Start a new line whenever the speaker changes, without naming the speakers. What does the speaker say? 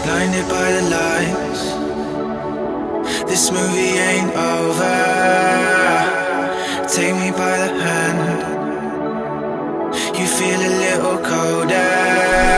blinded by the lights. This movie ain't over. Take me by the hand. You feel a little colder.